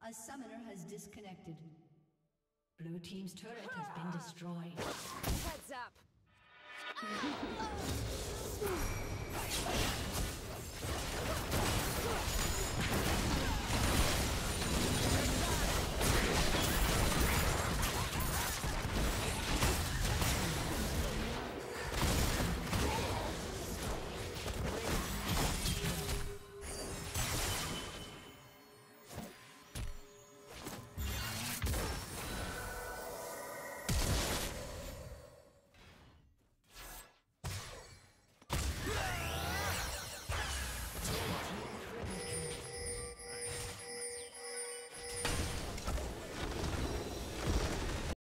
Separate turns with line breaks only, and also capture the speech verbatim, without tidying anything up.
A summoner has disconnected. Blue team's turret has been destroyed.
Heads up!